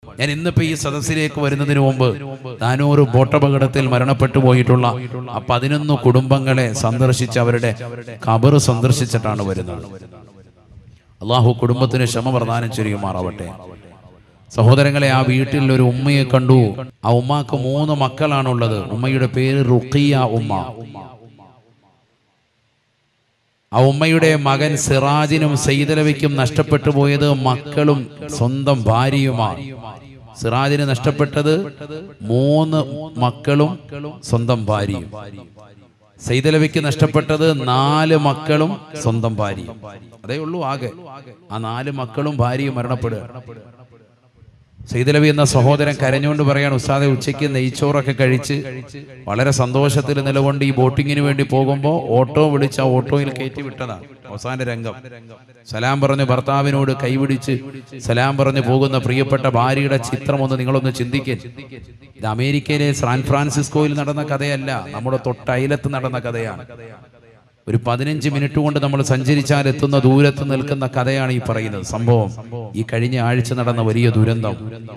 ഞാൻ ഇന്നിപ്പോ ഈ സദസ്സിലേക്ക് വരുന്നതിന് മുമ്പ് താനൂർ ബോട്ടപകടത്തിൽ മരണപ്പെട്ടു പോയിട്ടുള്ള ആ 11 കുടുംബങ്ങളെ സന്ദർശിച്ച് അവരുടെ ഖബർ സന്ദർശിച്ചിട്ടാണ് വരുന്നത്. അള്ളാഹു കുടുംബത്തിന് ക്ഷമ പ്രദാനം ചെയ്യുമാറാവട്ടെ. സഹോദരങ്ങളെ, ആ വീട്ടിൽ ഒരു ഉമ്മയെ കണ്ടു. ആ ഉമ്മാക്ക് 3 മക്കളാണുള്ളത്. ഉമ്മയുടെ പേര് റുഖിയ ഉമ്മ. ആ ഉമ്മയുടെ മകൻ സിറാജിനും സയ്യിദലവിക്കും നഷ്ടപ്പെട്ടു പോയത് മക്കളും സ്വന്തം ഭാര്യയുമാണ്. സിറാജിന് നഷ്ടപ്പെട്ടത് 3 മക്കളും സ്വന്തം ഭാര്യയും. സയ്യിദലവിക്ക് നഷ്ടപ്പെട്ടത് 4 മക്കളും സ്വന്തം ഭാര്യയും. അതേ ഉള്ളൂ ആകെ. ആ 4 മക്കളും ഭാര്യയും മരണപ്പെടുക. സയ്യിദലവി എന്ന സഹോദരൻ കരഞ്ഞുകൊണ്ട് പറയാണ്, ഉസ്താദെ, ഉച്ചയ്ക്ക് നെയ്ച്ചോറൊക്കെ കഴിച്ച് വളരെ സന്തോഷത്തിൽ നിലകൊണ്ട് ഈ ബോട്ടിങ്ങിന് വേണ്ടി പോകുമ്പോൾ ഓട്ടോ വിളിച്ച് ആ ഓട്ടോയിൽ കയറ്റി വിട്ടതാണ്. അവസാന രംഗം, സലാം പറഞ്ഞ് ഭർത്താവിനോട് കൈപിടിച്ച് സലാം പറഞ്ഞ് പോകുന്ന പ്രിയപ്പെട്ട ഭാര്യയുടെ ചിത്രം ഒന്ന് നിങ്ങളൊന്ന് ചിന്തിക്കേ. ഇത് അമേരിക്കയിലെ സാൻ ഫ്രാൻസിസ്കോയിൽ നടന്ന കഥയല്ല, നമ്മുടെ തൊട്ടയലത്ത് നടന്ന കഥയാണ്. ഒരു 15 മിനിറ്റ് കൊണ്ട് നമ്മൾ സഞ്ചരിച്ചാൽ എത്തുന്ന ദൂരത്ത് നിൽക്കുന്ന കഥയാണ് ഈ പറയുന്നത്. സംഭവം ഈ കഴിഞ്ഞ ആഴ്ച നടന്ന വലിയ ദുരന്തം.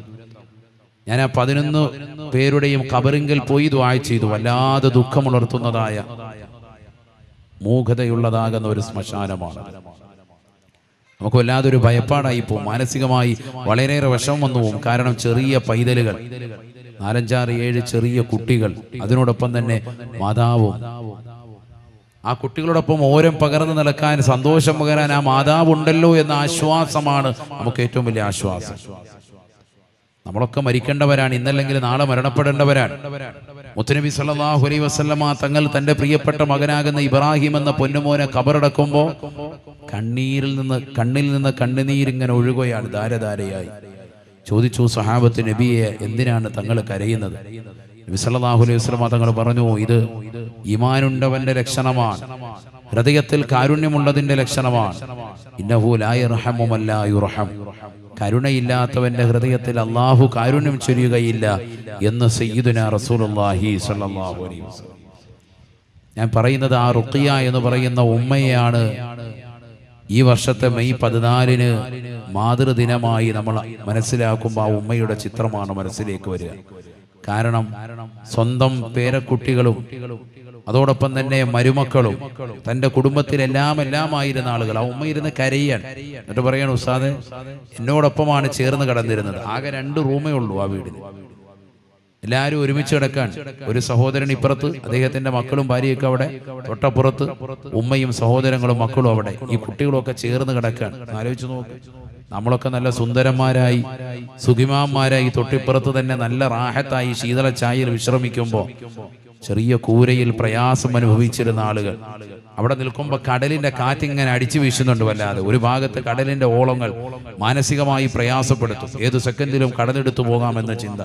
ഞാൻ ആ 11 പേരുടെയും ഖബറിങ്കൽ പോയി ദുആ ചെയ്തു. വല്ലാതെ ദുഃഖമുണർത്തുന്നതായ മൂകതയുള്ളതാകുന്ന ഒരു ശ്മശാനമാണ്. നമുക്ക് വല്ലാതൊരു ഭയപ്പാടായി പോവും. മാനസികമായി വളരെയേറെ വിഷമം വന്നു പോവും. കാരണം ചെറിയ പൈതലുകൾ, 4, 5, 7 ചെറിയ കുട്ടികൾ, അതിനോടൊപ്പം തന്നെ മാതാവും. ആ കുട്ടികളോടൊപ്പം ഓരം പകർന്നു നടക്കാൻ, സന്തോഷം പകരാൻ ആ മാതാവുണ്ടല്ലോ എന്ന ആശ്വാസമാണ് നമുക്ക് ഏറ്റവും വലിയ ആശ്വാസം. നമ്മളൊക്കെ മരിക്കേണ്ടവരാണ്, ഇന്നല്ലെങ്കിൽ നാളെ മരണപ്പെടേണ്ടവരാണ്. മുത്തുനബി സല്ലല്ലാഹു അലൈഹി വസല്ലമ തങ്ങൾ തന്റെ പ്രിയപ്പെട്ട മകനാകുന്ന ഇബ്രാഹിം എന്ന പൊന്നുമോനെ ഖബറടക്കുമ്പോൾ കണ്ണിൽ നിന്ന് കണ്ണുനീരിങ്ങനെ ഒഴുകുകയാണ് ധാരധാരയായി. ചോദിച്ചു സഹാബത്ത്, നബിയെ, എന്തിനാണ് തങ്ങൾ കരയുന്നത്? നബി സല്ലല്ലാഹു അലൈഹി വസല്ലമ തങ്ങൾ പറഞ്ഞു, ഇത് ഈമാനുണ്ടവന്റെ ലക്ഷണമാണ്, ഹൃദയത്തിൽ കാരുണ്യമുള്ളതിന്റെ ലക്ഷണമാണ്. ഇന്നഹു ലാ യർഹമു മൻ ലാ യുർഹം, കരുണയില്ലാത്തവന്റെ ഹൃദയത്തിൽ അല്ലാഹു കാരുണ്യം ചൊരിയുകയില്ല എന്ന് സയ്യിദുനാ റസൂലുള്ളാഹി സ്വല്ലല്ലാഹു അലൈഹി വസല്ലം. ഞാൻ പറയുന്നത് ആ റുഖിയ എന്ന് പറയുന്ന ഉമ്മയെയാണ്. ഈ വർഷത്തെ മെയ് 14 മാതൃദിനമായി നമ്മൾ മനസ്സിലാക്കുമ്പോൾ ആ ഉമ്മയുടെ ചിത്രമാണ് മനസ്സിലേക്ക് വരിക. കാരണം സ്വന്തം പേരക്കുട്ടികളും അതോടൊപ്പം തന്നെ മരുമക്കളും തന്റെ കുടുംബത്തിലെല്ലാമായിരുന്ന ആളുകൾ. ആ ഉമ്മ ഇരുന്ന് കരയാണ്. എന്നിട്ട് പറയാണ്, ഉസ്താദെ, എന്നോടൊപ്പമാണ് ചേർന്ന് കിടന്നിരുന്നത്. ആകെ 2 റൂമേ ഉള്ളൂ ആ വീടിന്. എല്ലാവരും ഒരുമിച്ച് കിടക്കാൻ. ഒരു സഹോദരൻ ഇപ്പുറത്ത്, അദ്ദേഹത്തിന്റെ മക്കളും ഭാര്യയൊക്കെ അവിടെ, തൊട്ടപ്പുറത്ത് ഉമ്മയും സഹോദരങ്ങളും മക്കളും അവിടെ. ഈ കുട്ടികളൊക്കെ ചേർന്ന് കിടക്കാൻ. ആലോചിച്ച് നോക്ക്, നമ്മളൊക്കെ നല്ല സുന്ദരന്മാരായി സുഖിമാന്മാരായി തൊട്ടിപ്പുറത്ത് തന്നെ നല്ല റാഹത്തായി ശീതള ചായയിൽ വിശ്രമിക്കുമ്പോൾ ചെറിയ കൂരയിൽ പ്രയാസം അനുഭവിച്ചിരുന്ന ആളുകൾ അവിടെ നിൽക്കുമ്പോൾ കടലിന്റെ കാറ്റിങ്ങനെ അടിച്ചു വീശുന്നുണ്ട് വല്ലാതെ. ഒരു ഭാഗത്ത് കടലിന്റെ ഓളങ്ങൾ മാനസികമായി പ്രയാസപ്പെടുത്തും. ഏത് സെക്കൻഡിലും കടലെടുത്തു പോകാമെന്ന ചിന്ത.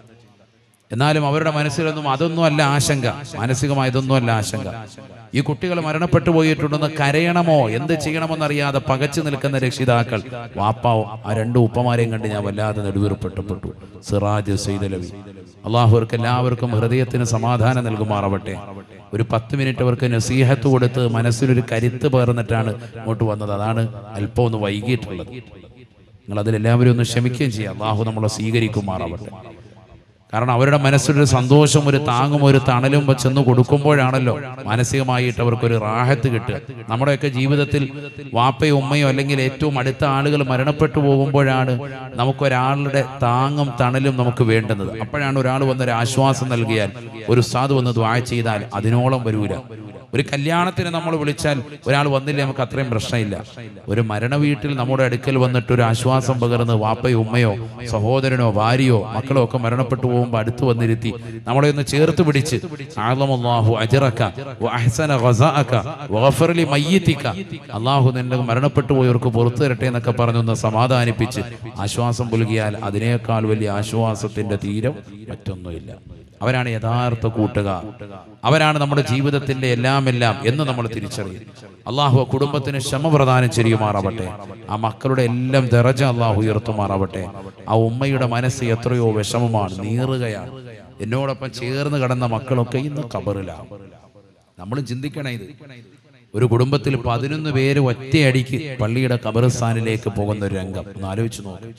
എന്നാലും അവരുടെ മനസ്സിലൊന്നും അതൊന്നും അല്ല ആശങ്ക, മാനസികമായി ഇതൊന്നും അല്ല ആശങ്ക. ഈ കുട്ടികൾ മരണപ്പെട്ടു പോയിട്ടുണ്ടെന്ന് കരയണമോ എന്ത് ചെയ്യണമെന്നറിയാതെ പകച്ചു നിൽക്കുന്ന രക്ഷിതാക്കൾ, വാപ്പാവും ആ 2 ഉപ്പമാരെയും കണ്ട് ഞാൻ വല്ലാതെ നെടുവീർപ്പെട്ടു. സിറാജ്, സയ്യിദലവി, അള്ളാഹു അവർക്ക് എല്ലാവർക്കും ഹൃദയത്തിന് സമാധാനം നൽകുമാറാവട്ടെ. ഒരു 10 മിനിറ്റ് അവർക്ക് നസീഹത്ത് കൊടുത്ത് മനസ്സിലൊരു കരുത്ത് പകർന്നിട്ടാണ് ഇങ്ങോട്ട് വന്നത്. അതാണ് അല്പം ഒന്ന് വൈകിട്ടുള്ളത്. നിങ്ങൾ അതിലെല്ലാവരും ഒന്ന് ക്ഷമിക്കുകയും ചെയ്യാം. അള്ളാഹു നമ്മളെ സ്വീകരിക്കുമാറാവട്ടെ. കാരണം അവരുടെ മനസ്സിലൊരു സന്തോഷം, ഒരു താങ്ങും ഒരു തണലും ചെന്ന് കൊടുക്കുമ്പോഴാണല്ലോ മാനസികമായിട്ട് അവർക്കൊരു റാഹത്ത് കിട്ടുക. നമ്മുടെയൊക്കെ ജീവിതത്തിൽ വാപ്പയോ ഉമ്മയോ അല്ലെങ്കിൽ ഏറ്റവും അടുത്ത ആളുകൾ മരണപ്പെട്ടു പോകുമ്പോഴാണ് നമുക്കൊരാളുടെ താങ്ങും തണലും നമുക്ക് വേണ്ടുന്നത്. അപ്പോഴാണ് ഒരാൾ വന്നൊരു ആശ്വാസം നൽകിയാൽ, ഒരു ഉസ്താദ് വന്ന് ദുആ ചെയ്താൽ അതിനോളം വരൂല. ഒരു കല്യാണത്തിന് നമ്മൾ വിളിച്ചാൽ ഒരാൾ വന്നില്ലേ നമുക്ക് അത്രയും പ്രശ്നമില്ല. ഒരു മരണ വീട്ടിൽ നമ്മുടെ അടുക്കൽ വന്നിട്ട് ഒരു ആശ്വാസം പകർന്ന് വാപ്പയോ ഉമ്മയോ സഹോദരനോ ഭാര്യയോ മക്കളോ ഒക്കെ മരണപ്പെട്ടു പോകുമ്പോൾ അടുത്ത് വന്നിരുത്തി നമ്മളെ ഒന്ന് ചേർത്ത് പിടിച്ച് അഅ്ളമല്ലാഹു അജ്റക വഅഹ്സന ഗസാഅക വഗഫർ ലി മയ്യിതിക, അല്ലാഹു നിന്റെ മരണപ്പെട്ടു പോയവർക്ക് പുറത്തു തരട്ടെ എന്നൊക്കെ പറഞ്ഞൊന്ന് സമാധാനിപ്പിച്ച് ആശ്വാസം പുൽകിയാൽ അതിനേക്കാൾ വലിയ ആശ്വാസത്തിന്റെ തീരം മറ്റൊന്നുമില്ല. അവരാണ് യഥാർത്ഥ കൂട്ടുകാർ. അവരാണ് നമ്മുടെ ജീവിതത്തിന്റെ എല്ലാം എന്ന് നമ്മൾ തിരിച്ചറിയും. അള്ളാഹു കുടുംബത്തിന് ക്ഷമ പ്രദാനം ചെയ്യുമാറാവട്ടെ. ആ മക്കളുടെ എല്ലാം ദറജ അള്ളാഹു ഉയർത്തുമാറാവട്ടെ. ആ ഉമ്മയുടെ മനസ്സ് എത്രയോ വിഷമമാണ്, നീറുകയാണ്. എന്നോടൊപ്പം ചേർന്ന് കിടന്ന മക്കളൊക്കെ ഇന്ന് ഖബറിലാണ്. നമ്മൾ ചിന്തിക്കണേ, ഇത് ഒരു കുടുംബത്തിൽ 11 പേര് ഒറ്റയടിക്ക് പള്ളിയുടെ ഖബർസ്ഥാനിലേക്ക് പോകുന്ന ഒരു രംഗം ഒന്ന് ആലോചിച്ച് നോക്ക്.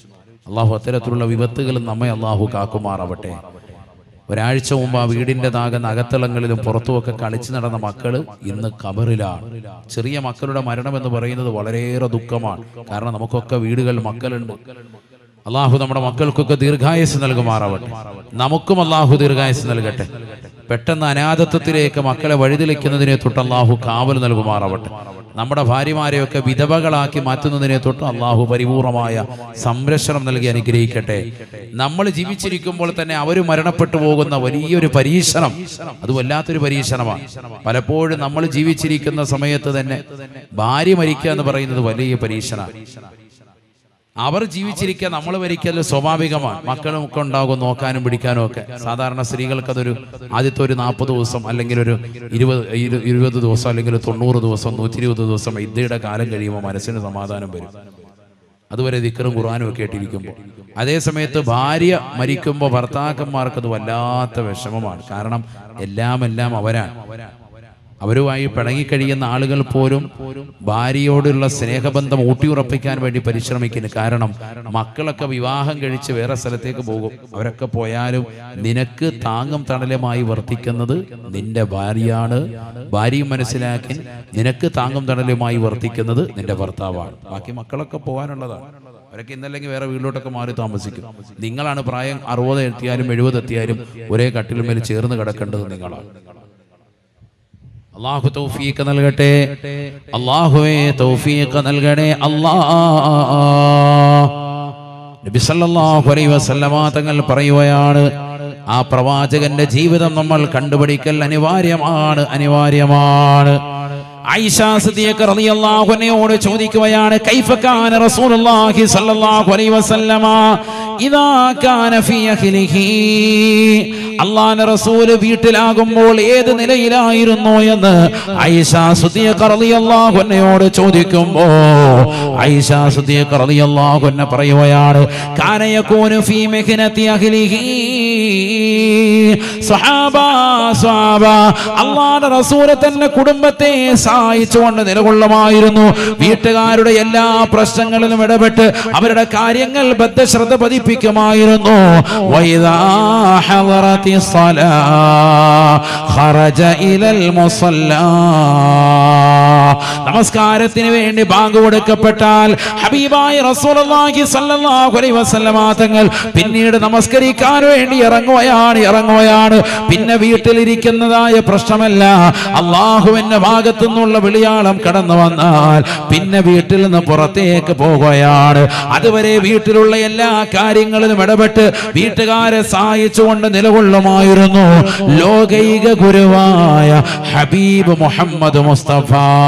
അള്ളാഹു അത്തരത്തിലുള്ള വിപത്തുകളും നമ്മെ അള്ളാഹു കാക്കുമാറാവട്ടെ. ഒരാഴ്ച മുമ്പ് ആ വീടിൻ്റെ താകുന്ന അകത്തളങ്ങളിലും പുറത്തുമൊക്കെ കളിച്ചു നടന്ന മക്കള് ഇന്ന് ഖബറിലാണ്. ചെറിയ മക്കളുടെ മരണം എന്ന് പറയുന്നത് വളരെയേറെ ദുഃഖമാണ്. കാരണം നമുക്കൊക്കെ വീടുകൾ, മക്കളുണ്ട്. അള്ളാഹു നമ്മുടെ മക്കൾക്കൊക്കെ ദീർഘായുസ് നൽകുമാറാവട്ടെ. നമുക്കും അള്ളാഹു ദീർഘായുസ് നൽകട്ടെ. പെട്ടെന്ന് അനാഥത്വത്തിലേക്ക് മക്കളെ വഴിതിളിക്കുന്നതിനെ തൊട്ട് അള്ളാഹു കാവൽ നൽകുമാറാവട്ടെ. നമ്മുടെ ഭാര്യമാരെയൊക്കെ വിധവകളാക്കി മാറ്റുന്നതിനെ തൊട്ട് അള്ളാഹു പരിപൂർണമായ സംരക്ഷണം നൽകി അനുഗ്രഹിക്കട്ടെ. നമ്മൾ ജീവിച്ചിരിക്കുമ്പോൾ തന്നെ അവർ മരണപ്പെട്ടു പോകുന്ന വലിയൊരു പരീക്ഷണം, അത് വല്ലാത്തൊരു പരീക്ഷണമാണ്. പലപ്പോഴും നമ്മൾ ജീവിച്ചിരിക്കുന്ന സമയത്ത് തന്നെ ഭാര്യ മരിക്കുക എന്ന് പറയുന്നത് വലിയ പരീക്ഷണമാണ്. അവർ ജീവിച്ചിരിക്കുക, നമ്മൾ മരിക്കൽ സ്വാഭാവികമാണ്. മക്കളും ഒക്കെ ഉണ്ടാകും, നോക്കാനും പിടിക്കാനും ഒക്കെ. സാധാരണ സ്ത്രീകൾക്കതൊരു ആദ്യത്തെ ഒരു 40 ദിവസം അല്ലെങ്കിൽ ഒരു 20 ദിവസം അല്ലെങ്കിൽ 90 ദിവസം 120 ദിവസം ഇദ്ദയുടെ കാലം കഴിയുമ്പോൾ മനസ്സിന് സമാധാനം വരും. അതുവരെ ദിക്റും ഖുർആനും ഒക്കെ കേട്ടിരിക്കുമ്പോൾ. അതേ സമയത്ത് ഭാര്യ മരിക്കുമ്പോൾ ഭർത്താക്കന്മാർക്കത് വല്ലാത്ത വിഷമമാണ്. കാരണം എല്ലാം അവരാണ്. അവരുമായി പിണങ്ങിക്കഴിയുന്ന ആളുകൾ പോലും ഭാര്യയോടുള്ള സ്നേഹബന്ധം ഊട്ടിയുറപ്പിക്കാൻ വേണ്ടി പരിശ്രമിക്കുന്നു. കാരണം മക്കളൊക്കെ വിവാഹം കഴിച്ച് വേറെ സ്ഥലത്തേക്ക് പോകും. അവരൊക്കെ പോയാലും നിനക്ക് താങ്ങും തണലുമായി വർത്തിക്കുന്നത് നിന്റെ ഭാര്യയാണ്. ഭാര്യയും മനസ്സിലാക്കി നിനക്ക് താങ്ങും തണലുമായി വർത്തിക്കുന്നത് നിന്റെ ഭർത്താവാണ്. ബാക്കി മക്കളൊക്കെ പോകാനുള്ളതാണ്. അവരൊക്കെ ഇന്നല്ലെങ്കിൽ വേറെ വീട്ടിലോട്ടൊക്കെ മാറി താമസിക്കും. നിങ്ങളാണ് പ്രായം 60 എത്തിയാലും 70 എത്തിയാലും ഒരേ കട്ടിലുമേൽ ചേർന്ന് കിടക്കേണ്ടത് നിങ്ങളാണ്. അല്ലാഹു തൗഫീഖ് നൽകട്ടെ. അല്ലാഹുവേ തൗഫീഖ് നൽകണേ. നബി സല്ലല്ലാഹു അലൈഹി വസല്ലമ തങ്ങൾ പറയുകയാണ്, ആ പ്രവാചകന്റെ ജീവിതം നമ്മൾ കണ്ടുപിടിക്കൽ അനിവാര്യമാണ്. ആയിഷ സിദ്ദീഖ റളിയല്ലാഹു അൻഹയോട് ചോദിക്കുകയാണ്, കൈഫ കാന റസൂലുള്ളാഹി സ്വല്ലല്ലാഹു അലൈഹി വസല്ലമ ഇദാ കാന ഫീ അഹ്ലിഹി, അല്ലാഹുവിന്റെ റസൂൽ വീട്ടിലാകുമ്പോൾ ഏത് നിലയിലായിരുന്നു എന്ന് ആയിഷ സിദ്ദീഖ റളിയല്ലാഹു അൻഹയോട് ചോദിക്കുമ്പോൾ ആയിഷ സിദ്ദീഖ റളിയല്ലാഹു അൻഹ പറയുകയാണ്, കാന യകൂനു ഫീ മഹ്നതി അഹ്ലിഹി. സ്വഹാബ അല്ലാഹുവിന്റെ റസൂൽ തന്റെ കുടുംബത്തെ സഹായിച്ചുകൊണ്ട് നിലകൊള്ളുമായിരുന്നു. വീട്ടുകാരുടെ എല്ലാ പ്രശ്നങ്ങളിലും ഇടപെട്ട് അവരുടെ കാര്യങ്ങൾ ബദ്ധശ്രദ്ധ പതിപ്പിക്കുമായിരുന്നു. വൈദാ ഹളറതി സ്വലാ ഖറജ ഇലൽ മുസല്ലാ, നമസ്കാരത്തിന് വേണ്ടി ബാങ്ക് കൊടുക്കപ്പെട്ടാൽ ഹബീബായ റസൂലുള്ളാഹി സ്വല്ലല്ലാഹു അലൈഹി വസല്ലമ തങ്ങൾ പിന്നീട് നമസ്കരിക്കാൻ വേണ്ടി ഇറങ്ങുകയാണ്. പിന്നെ വീട്ടിലിരിക്കുന്നതായ പ്രശ്നമല്ല, അള്ളാഹുവിന്റെ ഭാഗത്തു നിന്നുള്ള വിളിയാളം കടന്നു വന്നാൽ പിന്നെ വീട്ടിൽ നിന്ന് പുറത്തേക്ക് പോകുകയാണ്. അതുവരെ വീട്ടിലുള്ള എല്ലാ കാര്യങ്ങളിലും ഇടപെട്ട് വീട്ടുകാരെ സഹായിച്ചുകൊണ്ട് നിലകൊള്ളുമായിരുന്നു ലോകൈക ഗുരുവായ ഹബീബ് മുഹമ്മദ് മുസ്തഫ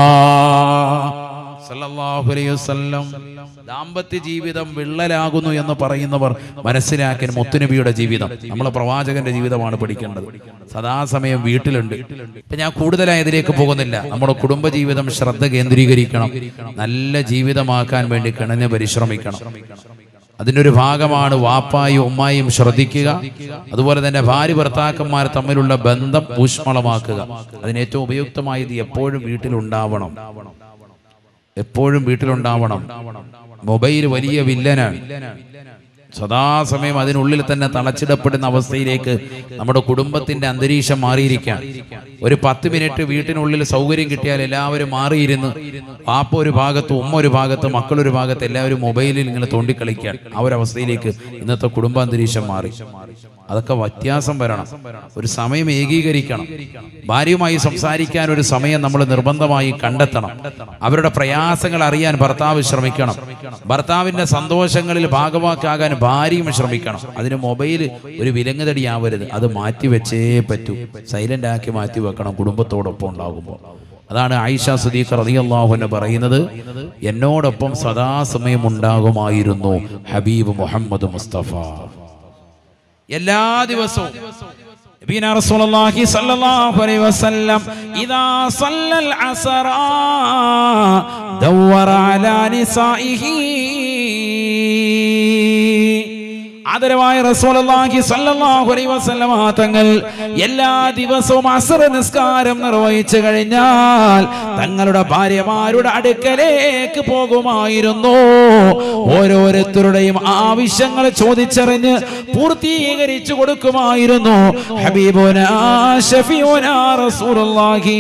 സല്ലല്ലാഹു അലൈഹി വസല്ലം. ദാമ്പത്യ ജീവിതം വിള്ളലാകുന്നു എന്ന് പറയുന്നവർ മനസ്സിലാക്കാൻ മുത്തുനബിയുടെ ജീവിതം, നമ്മളെ പ്രവാചകന്റെ ജീവിതമാണ് പഠിക്കേണ്ടത്. സദാസമയം വീട്ടിലുണ്ട്. ഇപ്പൊ ഞാൻ കൂടുതലായി ഇതിലേക്ക് പോകുന്നില്ല. നമ്മുടെ കുടുംബജീവിതം ശ്രദ്ധ കേന്ദ്രീകരിക്കണം. നല്ല ജീവിതമാക്കാൻ വേണ്ടി കിണഞ്ഞ് പരിശ്രമിക്കണം. അതിൻ്റെ ഒരു ഭാഗമാണ് വാപ്പായും ഉമ്മായും ശ്രദ്ധിക്കുക. അതുപോലെ തന്നെ ഭാര്യ ഭർത്താക്കന്മാർ തമ്മിലുള്ള ബന്ധം ഊഷ്മളമാക്കുക. അതിന് ഏറ്റവും ഉപയുക്തമായത് എപ്പോഴും വീട്ടിലുണ്ടാവണം. മൊബൈൽ വലിയ വില്ലനാണ്. സദാസമയം അതിനുള്ളിൽ തന്നെ തളച്ചിടപ്പെടുന്ന അവസ്ഥയിലേക്ക് നമ്മുടെ കുടുംബത്തിന്റെ അന്തരീക്ഷം മാറിയിരിക്കാൻ. ഒരു 10 മിനിറ്റ് വീട്ടിനുള്ളിൽ സൗകര്യം കിട്ടിയാൽ എല്ലാവരും മാറിയിരുന്ന് പാപ്പ ഒരു ഭാഗത്ത്, ഉമ്മ ഒരു ഭാഗത്ത്, മക്കളൊരു ഭാഗത്ത്, എല്ലാവരും മൊബൈലിൽ ഇങ്ങനെ തോണ്ടിക്കളിക്കാൻ ആ ഒരു അവസ്ഥയിലേക്ക് ഇന്നത്തെ കുടുംബാന്തരീക്ഷം മാറി. അതൊക്കെ വ്യത്യാസം വരണം. ഒരു സമയം ഏകീകരിക്കണം. ഭാര്യയുമായി സംസാരിക്കാൻ ഒരു സമയം നമ്മൾ നിർബന്ധമായി കണ്ടെത്തണം. അവരുടെ പ്രയാസങ്ങൾ അറിയാൻ ഭർത്താവ് ശ്രമിക്കണം. ഭർത്താവിന്റെ സന്തോഷങ്ങളിൽ ഭാഗവാക്കാകാൻ ഭാര്യയും ശ്രമിക്കണം. അതിന് മൊബൈൽ ഒരു വിലങ്ങുതടിയാവരുത്. അത് മാറ്റിവെച്ചേ പറ്റൂ. സൈലന്റ് ആക്കി മാറ്റി വെക്കണം കുടുംബത്തോടൊപ്പം ഉണ്ടാകുമ്പോൾ. അതാണ് ആയിഷ സിദ്ദീഖ റളിയല്ലാഹു അൻഹ പറയുന്നത്, എന്നോടൊപ്പം സദാസമയം ഉണ്ടാകുമായിരുന്നു ഹബീബ് മുഹമ്മദ് മുസ്തഫ. എല്ലാ ദിവസവും നബിന റസൂലുള്ളാഹി സ്വല്ലല്ലാഹു അലൈഹി വസല്ലം ഇദാ സല്ലൽ അസ്റ ദവറ അലാ നിസാഇഹി, ആദരവായ റസൂലുള്ളാഹി സ്വല്ലല്ലാഹു അലൈഹി വസല്ലമ തങ്ങൾ എല്ലാ ദിവസവും അസ്ർ നിസ്കാരം നിർവഹിച്ചു കഴിഞ്ഞാൽ തങ്ങളുടെ ഭാര്യമാരുടെ അടുക്കലേക്ക് പോകുമായിരുന്നു. ഓരോരുത്തരുടെയും ആവശ്യങ്ങൾ ചോദിച്ചറിഞ്ഞ് പൂർത്തീകരിച്ചു കൊടുക്കുമായിരുന്നു. ഹബീബുനാ ശഫീഉനാ റസൂലുള്ളാഹി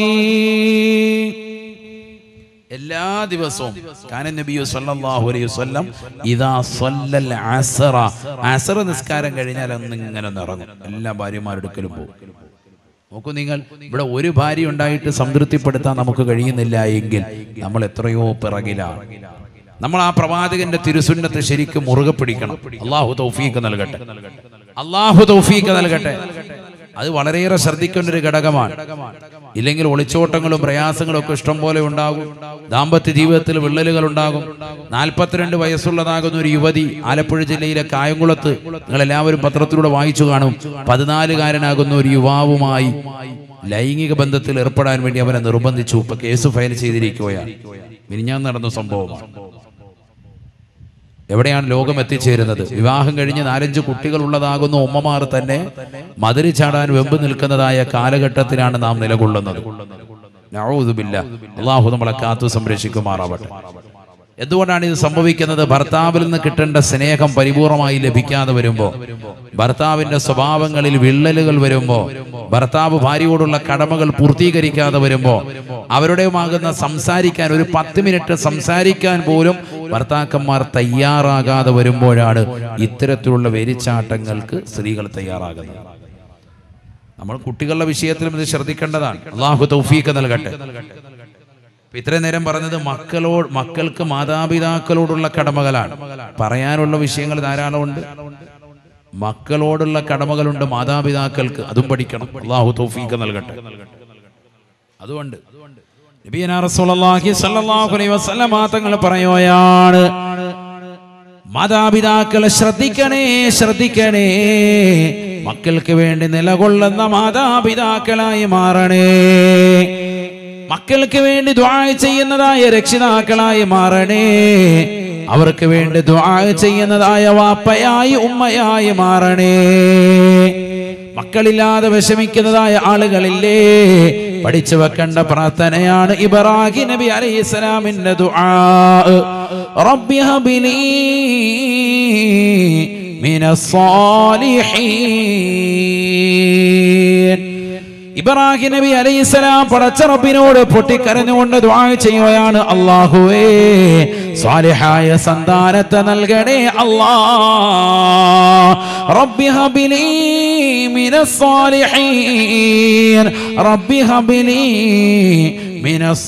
എല്ലാ ദിവസവും കാന നബിയു സല്ലല്ലാഹു അലൈഹി വസല്ലം ഇദാ സല്ലൽ അസ്ർ നിസ്കാരം കഴിഞ്ഞാൽ ഇങ്ങനെ ഇറങ്ങും. എല്ലാ ഭാര്യമാരുടെ അടുക്കലും പോകും. നോക്കൂ നിങ്ങൾ, ഇവിടെ ഒരു ഭാര്യ ഉണ്ടായിട്ട് സംതൃപ്തിപ്പെടുത്താൻ നമുക്ക് കഴിയുന്നില്ല എങ്കിൽ നമ്മൾ എത്രയോ പിറകിലാണ്. നമ്മൾ ആ പ്രവാചകന്റെ തിരുസുന്നത്ത് ശരിക്കും മുറുകെ പിടിക്കണം. അല്ലാഹു തൗഫീഖ് നൽകട്ടെ, അല്ലാഹു തൗഫീഖ് നൽകട്ടെ. അത് വളരെയേറെ ശ്രദ്ധിക്കേണ്ട ഒരു ഘടകമാണ്. ഇല്ലെങ്കിൽ ഒളിച്ചോട്ടങ്ങളും പ്രയാസങ്ങളും ഒക്കെ ഇഷ്ടം പോലെ ഉണ്ടാകും. ദാമ്പത്യ ജീവിതത്തിൽ വിള്ളലുകൾ ഉണ്ടാകും. 42 വയസ്സുള്ളതാകുന്ന ഒരു യുവതി ആലപ്പുഴ ജില്ലയിലെ കായംകുളത്ത്, നിങ്ങൾ എല്ലാവരും പത്രത്തിലൂടെ വായിച്ചു കാണും, 14കാരനാകുന്ന ഒരു യുവാവുമായി ലൈംഗിക ബന്ധത്തിൽ ഏർപ്പെടാൻ വേണ്ടി അവനെ നിർബന്ധിച്ചു. ഇപ്പൊ കേസ് ഫയൽ ചെയ്തിരിക്കുകയാണ്. മിനിഞ്ഞാന്ന് നടന്ന സംഭവമാണ്. എവിടെയാണ് ലോകം എത്തിച്ചേരുന്നത്? വിവാഹം കഴിഞ്ഞ് 4-5 കുട്ടികൾ ഉള്ളതാകുന്ന ഉമ്മമാർ തന്നെ മതിരി ചാടാൻ വെമ്പ് നിൽക്കുന്നതായ കാലഘട്ടത്തിലാണ് നാം നിലകൊള്ളുന്നത്. നഊദു ബില്ലാഹ്. അല്ലാഹു നമ്മളെ കാത്തു സംരക്ഷിക്കുമാറാവട്ടെ. എന്തുകൊണ്ടാണ് ഇത് സംഭവിക്കുന്നത്? ഭർത്താവിൽ നിന്ന് കിട്ടേണ്ട സ്നേഹം പരിപൂർണമായി ലഭിക്കാതെ വരുമ്പോൾ, ഭർത്താവിന്റെ സ്വഭാവങ്ങളിൽ വിള്ളലുകൾ വരുമ്പോൾ, ഭർത്താവ് ഭാര്യയോടുള്ള കടമകൾ പൂർത്തീകരിക്കാതെ വരുമ്പോൾ, അവരുടെയുമാകുന്ന സംസാരിക്കാൻ ഒരു 10 മിനിറ്റ് സംസാരിക്കാൻ പോലും ഭർത്താക്കന്മാർ തയ്യാറാകാതെ വരുമ്പോഴാണ് ഇത്തരത്തിലുള്ള വെരിച്ചാട്ടങ്ങൾക്ക് സ്ത്രീകൾ തയ്യാറാകുന്നത്. നമ്മൾ കുട്ടികളുടെ വിഷയത്തിലും ഇത് ശ്രദ്ധിക്കേണ്ടതാണ്. അല്ലാഹു തൗഫീഖ് നൽകട്ടെ. ഇത്രയും നേരം പറഞ്ഞത് മക്കൾക്ക് മാതാപിതാക്കളോടുള്ള കടമകളാണ്. പറയാനുള്ള വിഷയങ്ങൾ ധാരാളമുണ്ട്. മക്കളോടുള്ള കടമകളുണ്ട് മാതാപിതാക്കൾക്ക്, അതും പഠിക്കണം. അല്ലാഹു തൗഫീഖ് നൽകട്ടെ. അതുകൊണ്ട് നബിയനാ റസൂലുള്ളാഹി സ്വല്ലല്ലാഹു അലൈഹി വസല്ലം തങ്ങൾ പറയുകയാണ്, മാതാപിതാക്കളെ ശ്രദ്ധിക്കണേ, ശ്രദ്ധിക്കണേ. മക്കൾക്ക് വേണ്ടി നിലകൊള്ളുന്ന മാതാപിതാക്കളായി മാറണേ. മക്കൾക്ക് വേണ്ടി ദുആ ചെയ്യുന്നതായ രക്ഷിതാക്കളായി മാറണേ. അവർക്ക് വേണ്ടി ദുആ ചെയ്യുന്നതായ വാപ്പയായി ഉമ്മയായി മാറണേ. മക്കളില്ലാതെ വിഷമിക്കുന്നതായ ആളുകളില്ലേ? പഠിച്ചു വെക്കേണ്ട പ്രാർത്ഥനയാണ് ഇബ്രാഹിം നബി അലൈഹിസ്സലാമിന്റെ ദുആ. റബ്ബി ഹബ്ലി മിനസ് സാലിഹീൻ. ഇബ്രാഹിം നബി അലൈഹിസ്സലാം പടച്ച റബ്ബിനോട് പൊട്ടിക്കരഞ്ഞുകൊണ്ട് ദുആ ചെയ്യുകയാണ്, അല്ലാഹുവേ സാലിഹായ സന്താനത്തെ നൽകണേ അല്ലാഹ്. റബ്ബി ഹബ്ലി മിനസ് സാലിഹീൻ, റബ്ബി ഹബ്ലി മിനസ്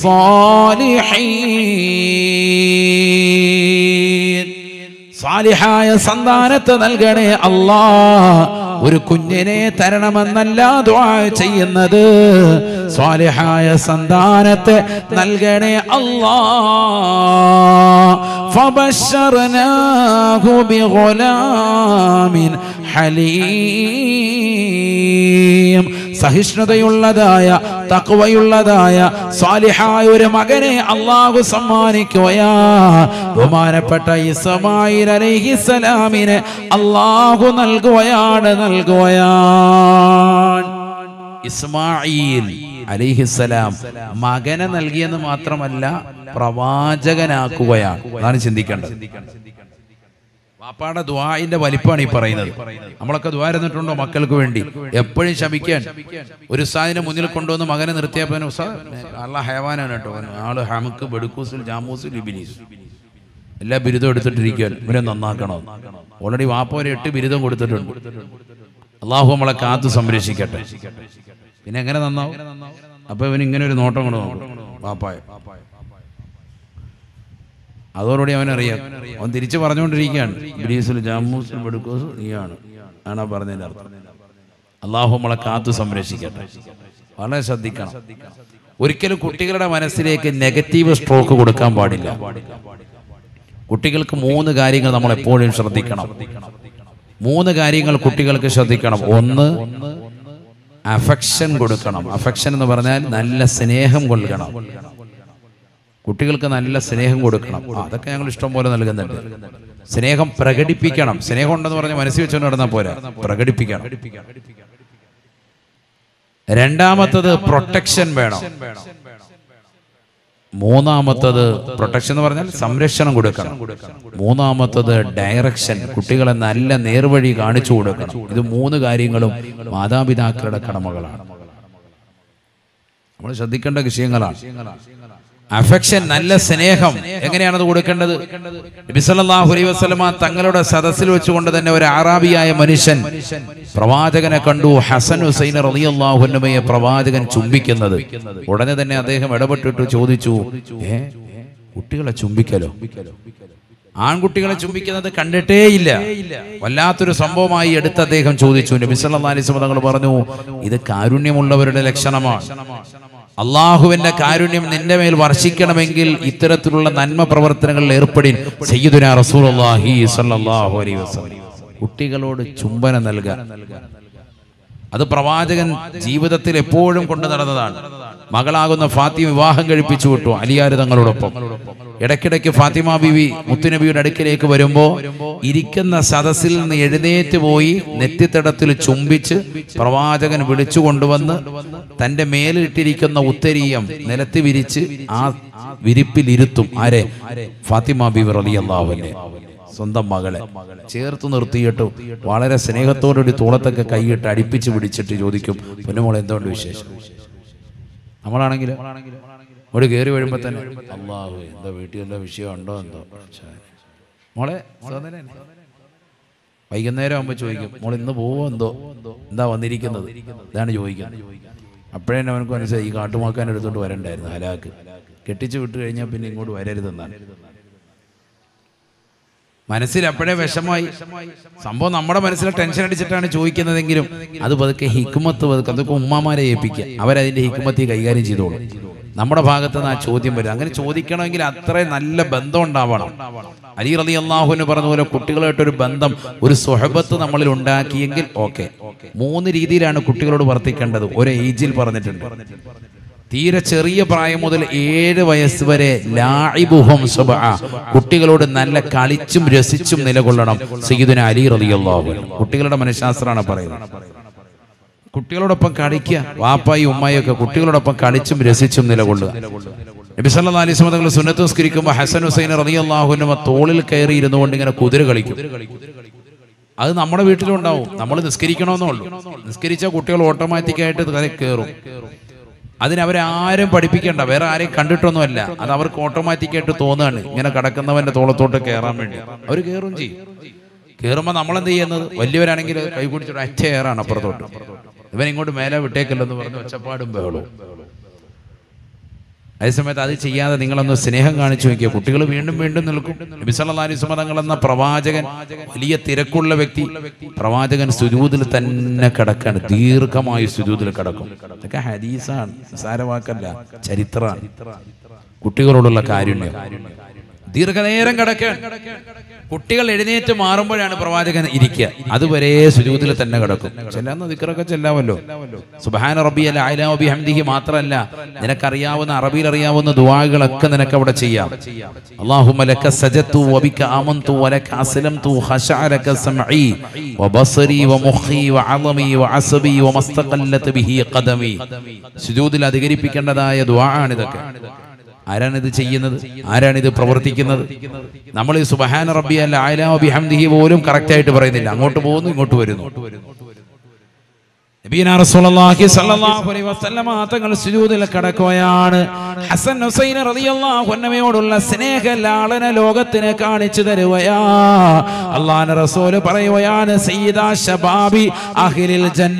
സാലിഹീൻ. സാലിഹായ സന്താനത്തെ നൽകണേ അല്ലാഹ്. ഒരു കുഞ്ഞിനെ തരണമെന്നല്ല ദുആ ചെയ്യുന്നത്, സാലിഹായ സന്താനത്തെ നൽകണേ അല്ലാഹ്. ഫബശർനാഹു ബിഗുലാമിൻ ഹലീം. സഹിഷ്ണുതയുള്ളതായ തഖ്വയുള്ളതായ സാലിഹായ ഒരു മകനെ അല്ലാഹു സമ്മാനിക്കുകയാ. ബഹുമാനപ്പെട്ട ഇസ്മാഈൽ അലൈഹിസ്സലാമിനെ അല്ലാഹു നൽകുകയാണ്. ഇസ്മാഈൽ അലൈഹിസ്സലാം മകനെ നൽകിയെന്ന് മാത്രമല്ല പ്രവാചകനാക്കുകയാണ്. അതാണ് ചിന്തിക്കേണ്ടത്. വാപ്പാടെ ദുആഇന്റെ വലിപ്പമാണ് ഈ പറയുന്നത്. നമ്മളൊക്കെ ദുആ ഇരുന്നിട്ടുണ്ടോ മക്കൾക്ക് വേണ്ടി? എപ്പോഴും ശപിക്കാൻ. ഒരു ഉസ്താദിനെ മുന്നിൽ കൊണ്ടുവന്ന് മകനെ നിർത്തിയപ്പോൾ ഉസ്താദ് അല്ലാഹ് ഹയവാനാണ് കേട്ടോ, ആള് ഹമുക്ക് ബെടുക്കൂസുൽ ജാമൂസുൽ ഇബ്ലീസ് എല്ലാ ബിരുദം എടുത്തിട്ടിരിക്കാൻ, ഇവരെ നന്നാക്കണം. ഓൾറെഡി വാപ്പ ഒരു 8 ബിരുദം കൊടുത്തിട്ടുണ്ട്. അല്ലാഹു നമ്മളെ കാത്തു സംരക്ഷിക്കട്ടെ. പിന്നെ എങ്ങനെ നന്നാവും? അപ്പൊ ഇവന് ഇങ്ങനെ ഒരു നോട്ടം കൊണ്ട് നോക്കും വാപ്പായ. അതോടുകൂടി അവനറിയാം, അവൻ തിരിച്ചു പറഞ്ഞുകൊണ്ടിരിക്കുകയാണ്, ഇബ്ലീസുൽ ജാമൂസുൽ ബെടുക്കൂസ് നീയാണ്, ആണോ പറഞ്ഞതിന്റെ അർത്ഥം. അല്ലാഹു നമ്മളെ കാത്തു സംരക്ഷിക്കട്ടെ. വളരെ ശ്രദ്ധിക്കണം. ഒരിക്കലും കുട്ടികളുടെ മനസ്സിലേക്ക് നെഗറ്റീവ് സ്ട്രോക്ക് കൊടുക്കാൻ പാടില്ല. കുട്ടികൾക്ക് 3 കാര്യങ്ങൾ നമ്മൾ എപ്പോഴും ശ്രദ്ധിക്കണം. 3 കാര്യങ്ങൾ കുട്ടികൾക്ക് ശ്രദ്ധിക്കണം. 1, അഫെക്ഷൻ കൊടുക്കണം. അഫെക്ഷൻ എന്ന് പറഞ്ഞാൽ നല്ല സ്നേഹം കൊടുക്കണം. കുട്ടികൾക്ക് നല്ല സ്നേഹം കൊടുക്കണം. അതൊക്കെ ഞങ്ങൾ ഇഷ്ടം പോലെ നൽകുന്നുണ്ട്. സ്നേഹം പ്രകടിപ്പിക്കണം. സ്നേഹം ഉണ്ടെന്ന് പറഞ്ഞ് മനസ്സിൽ വെച്ചുകൊണ്ട് നടന്നാൽ പോരാ, പ്രകടിപ്പിക്കണം. രണ്ടാമത്തത് പ്രൊട്ടക്ഷൻ വേണം. മൂന്നാമത്തത് പ്രൊട്ടക്ഷൻ എന്ന് പറഞ്ഞാൽ സംരക്ഷണം കൊടുക്കണം. മൂന്നാമത്തത് ഡയറക്ഷൻ, കുട്ടികളെ നല്ല നേർവഴി കാണിച്ചു കൊടുക്കണം. ഇത് 3 കാര്യങ്ങളും മാതാപിതാക്കളുടെ കടമകളാണ്. നമ്മൾ ശ്രദ്ധിക്കേണ്ട വിഷയങ്ങളാണ്. അഫെക്ഷൻ, നല്ല സ്നേഹം എങ്ങനെയാണത് കൊടുക്കേണ്ടത്? നബി സല്ലല്ലാഹു അലൈഹി വസല്ലമ തങ്ങളുടെ സദസ്സിൽ വെച്ചുകൊണ്ട് തന്നെ ഒരു അറാബിയായ മനുഷ്യൻ പ്രവാചകനെ കണ്ടു. ഹസൻ ഹുസൈൻ റളിയല്ലാഹു അൻഹുമയെ പ്രവാചകൻ ചുംബിക്കുന്നത്. ഉടനെ തന്നെ അദ്ദേഹം ഇടപെട്ടിട്ട് ചോദിച്ചു, കുട്ടികളെ ചുംബിക്കലോ? ആൺകുട്ടികളെ ചുംബിക്കുന്നത് കണ്ടിട്ടേയില്ല. വല്ലാത്തൊരു സംഭവമായി എടുത്ത് അദ്ദേഹം ചോദിച്ചു. നബി സല്ലല്ലാഹു അലൈഹി വസല്ലം തങ്ങൾ പറഞ്ഞു, ഇത് കാരുണ്യമുള്ളവരുടെ ലക്ഷണമാണ്. അള്ളാഹുവിന്റെ കാരുണ്യം നിന്റെ മേൽ വർഷിക്കണമെങ്കിൽ ഇത്തരത്തിലുള്ള നന്മ പ്രവർത്തനങ്ങളിൽ ഏർപ്പെടിൻ. സയ്യിദുനാ റസൂലുള്ളാഹി സ്വല്ലല്ലാഹു അലൈഹി വസല്ലം കുട്ടികളോട് ചുംബനം നൽകുക. അത് പ്രവാചകൻ ജീവിതത്തിൽ എപ്പോഴും കൊണ്ടു നടന്നതാണ്. മകളാകുന്ന ഫാത്തിമ വിവാഹം കഴിപ്പിച്ചു വിട്ടു അലിയാർ തങ്ങളോടൊപ്പം. ഇടയ്ക്കിടയ്ക്ക് ഫാത്തിമ ബീവി മുത്തുനബിയുടെ അടുക്കിലേക്ക് വരുമ്പോൾ ഇരിക്കുന്ന സദസ്സിൽ നിന്ന് എഴുന്നേറ്റ് പോയി നെറ്റിത്തടത്തിൽ ചുംബിച്ച് പ്രവാചകൻ വിളിച്ചു കൊണ്ടുവന്ന് തന്റെ മേലിട്ടിരിക്കുന്ന ഉത്തരീയം നിലത്ത് വിരിച്ച് ആ വിരിപ്പിലിരുത്തും. ആരെ? ഫാത്തിമ ബീവി റളിയല്ലാഹു അൻഹ സ്വന്തം മകളെ ചേർത്ത് നിർത്തിയിട്ട് വളരെ സ്നേഹത്തോടുകൂടി തോളത്തൊക്കെ കൈയിട്ട് അടുപ്പിച്ച് പിടിച്ചിട്ട് ചോദിക്കും, പൊന്നുമോളെ എന്തുകൊണ്ട് വിശേഷം? നമ്മളാണെങ്കിൽ ഒരു കയറി വരുമ്പോ തന്നെ അല്ലാഹു എന്താ വീട്ടിൽ വല്ല വിഷയം ഉണ്ടോ എന്തോ. മോളെ വൈകുന്നേരം ആകുമ്പോ ചോദിക്കും, മോൾ ഇന്ന് പോവോ എന്തോ, എന്താ വന്നിരിക്കുന്നത്, ഇതാണ് ചോദിക്കുന്നത്. അപ്പോഴേ അവനക്ക് മനസ്സിലായി ഈ കാട്ടുമാക്കാൻ എടുത്തോണ്ട് വരണ്ടായിരുന്നു, ഹലാക്ക്. കെട്ടിച്ചു വിട്ട് കഴിഞ്ഞാൽ പിന്നെ ഇങ്ങോട്ട് വരരുതെന്നാണ് മനസ്സിൽ. അപ്പോഴേ വിഷമായി. സംഭവം നമ്മുടെ മനസ്സിൽ ടെൻഷൻ അടിച്ചിട്ടാണ് ചോദിക്കുന്നതെങ്കിലും അത് പതുക്കെ ഹിക്മത്ത് പതുക്കെ അതൊക്കെ ഉമ്മാമാരെ ഏൽപ്പിക്കുക. അവരതിന്റെ ഹിക്മത്തി കൈകാര്യം ചെയ്തോളും. നമ്മുടെ ഭാഗത്ത് നിന്ന് ആ ചോദ്യം വരും. അങ്ങനെ ചോദിക്കണമെങ്കിൽ അത്രയും നല്ല ബന്ധം ഉണ്ടാവണം. അലി റളിയല്ലാഹു അൻഹു പറഞ്ഞ പോലെ കുട്ടികളായിട്ടൊരു ബന്ധം, ഒരു സുഹബത്ത് നമ്മളിൽ ഉണ്ടാക്കിയെങ്കിൽ ഓക്കെ. 3 രീതിയിലാണ് കുട്ടികളോട് വർത്തിക്കേണ്ടത്. ഒരു ഏജിൽ പറഞ്ഞിട്ടുണ്ട്. തീരെ ചെറിയ പ്രായം മുതൽ 7 വയസ്സ് വരെ ലാഇബുഹും സുബ്ആ, കുട്ടികളോട് നല്ല കളിച്ചും രസിച്ചും നിലകൊള്ളണം. സയ്യിദുനാ അലി റളിയല്ലാഹു അൻഹു കുട്ടികളുടെ മനഃശാസ്ത്രമാണ് പറയുന്നത്. കുട്ടികളോടൊപ്പം കളിക്കുക. വാപ്പായി ഉമ്മായും ഒക്കെ കുട്ടികളോടൊപ്പം കളിച്ചും രസിച്ചും നിലകൊള്ളുക. നബി സല്ലല്ലാഹു അലൈഹി വസല്ലം തങ്ങൾ സുന്നത്ത് നിസ്കരിക്കുമ്പോൾ ഹസൻ ഹുസൈൻ റളിയല്ലാഹു അൻഹു തോളിൽ കയറി ഇരുന്നുകൊണ്ട് ഇങ്ങനെ കുതിര കളിക്കും. അത് നമ്മുടെ വീട്ടിലുണ്ടാവും. നമ്മൾ നിസ്കരിക്കണമെന്നേ ഉള്ളൂ. നിസ്കരിച്ച കുട്ടികൾ ഓട്ടോമാറ്റിക്കായിട്ട് കയറും. അതിനവരാരും പഠിപ്പിക്കേണ്ട, വേറെ ആരെയും കണ്ടിട്ടൊന്നുമല്ല. അത് അവർക്ക് ഓട്ടോമാറ്റിക്കായിട്ട് തോന്നുകയാണ്. ഇങ്ങനെ കിടക്കുന്നവന്റെ തോളത്തോട്ട് കയറാൻ വേണ്ടി അവർ കയറും ചെയ്യും. കയറുമ്പോൾ നമ്മളെന്ത് ചെയ്യുന്നത്? വലിയവരാണെങ്കിൽ കൈ കുടിച്ചിട്ട് അറ്റ കയറാണ് അപ്പുറത്തോട്ട്. ഇവൻ ഇങ്ങോട്ട് മേലെ വിട്ടേക്കില്ലെന്ന് പറഞ്ഞ് ഒച്ചപ്പാടും ബഹളവും. അതേസമയത്ത് അത് ചെയ്യാതെ നിങ്ങളൊന്ന് സ്നേഹം കാണിച്ചു നോക്കിയ കുട്ടികൾ വീണ്ടും വീണ്ടും നിൽക്കും. നബി സല്ലല്ലാഹു അലൈഹി വസല്ലം തങ്ങൾ എന്ന പ്രവാചകൻ, വലിയ തിരക്കുള്ള വ്യക്തി, പ്രവാചകൻ സുജൂദിൽ തന്നെ കിടക്കാണ്. ദീർഘമായി സുജൂദിൽ കിടക്കും. ഇതൊക്കെ ഹദീസാണ്, നിസ്സാരവാക്കല്ല, ചരിത്രമാണ്. കുട്ടികളോടുള്ള കാരുണ്യം. ദീർഘനേരം കിടക്കാൻ. കുട്ടികൾ എഴുന്നേറ്റ് മാറുമ്പോഴാണ് പ്രവാചകൻ ഇരിക്കുക. അതുവരെ സുജൂദിൽ തന്നെ കിടക്കും. ചെല്ലാന്ന ദിക്റൊക്കെ ചെല്ലാമല്ലോ. സുബ്ഹാന റബ്ബിയൽ അഅ്ലാ വബിഹംദിഹി മാത്രമല്ല, നിനക്കറിയാവുന്ന അറബിയിൽ അറിയാവുന്ന ദുആകളൊക്കെ നിനക്ക് അവിടെ ചെയ്യാം. അല്ലാഹുമ്മ ലക സജദതു വബിക ആമൻതു വലക അസ്ലംതു ഖശഅ ലക സമഈ വബസരി വമുഖി വഅളമി വഅസബി വമസ്തഖല്ലത ബിഹി ഖദമി. സുജൂദിൽ അധികരിപ്പിക്കേണ്ടതായ ദുആ ആണ് ഇതൊക്കെ. ആരാണിത് ചെയ്യുന്നത്? ആരാണിത് പ്രവർത്തിക്കുന്നത്? നമ്മൾ ഈ സുബ്ഹാന റബ്ബിയൽ അഅ്ലാ വബിഹംദിഹി പോലും കറക്റ്റ് ആയിട്ട് പറയുന്നില്ല. അങ്ങോട്ട് പോകുന്നു, ഇങ്ങോട്ട് വരുന്നു. നബിയനാ റസൂലുള്ളാഹി സ്വല്ലല്ലാഹു അലൈഹി വസല്ലമ തങ്ങൾ സുജൂദിൽ കിടക്കുകയാണ്. ഹസൻ ഹുസൈൻ റളിയല്ലാഹു അൻഹുവയോടുള്ള സ്നേഹ ലാളന ലോകത്തിന് കാണിച്ചു തരുകയാ. അല്ലാഹുവിന്റെ റസൂൽ പറയുകയാണ്, സയ്യിദാ ശബാബി അഹ്ലിൽ ജന്ന,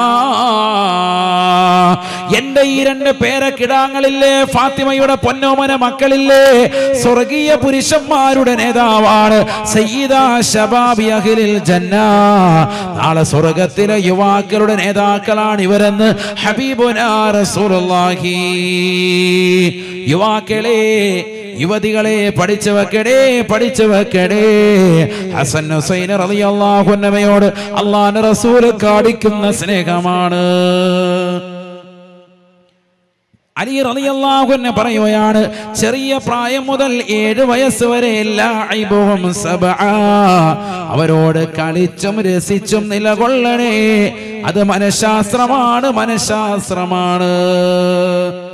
എന്റെ ഈ 2 പേരക്കിടാങ്ങളില്ലേ, ഫാത്തിമയുടെ പൊന്നോമന മക്കളില്ലേ, സ്വർഗീയ പുരുഷന്മാരുടെ നേതാവാണ്. സയ്യിദാ ശബാബി അഹ്ലിൽ ജന്ന, നാളെ സ്വർഗത്തിലെ യുവാക്കളുടെ നേതാക്കളാണ് ഇവരെന്ന് ഹബീബുനാ റസൂലുള്ളാഹി. യുവാക്കളെ, യുവതികളെ, പഠിച്ചു വെക്കടേ, പഠിച്ചു വെക്കടേ. ഹസൻ ഹുസൈൻ റളിയല്ലാഹു അൻഹുവയോട് അല്ലാഹുവിന്റെ റസൂൽ കാണിക്കുന്ന സ്നേഹമാണ്. അലി റളിയല്ലാഹു അൻഹു പറയുകയാണ്, ചെറിയ പ്രായം മുതൽ 7 വയസ്സ് വരെ ലഅബുഹും സബആ, അവരോട് കളിച്ചും രസിച്ചും നിലകൊള്ളണേ. അത് മനഃശാസ്ത്രമാണ്, മനഃശാസ്ത്രമാണ്.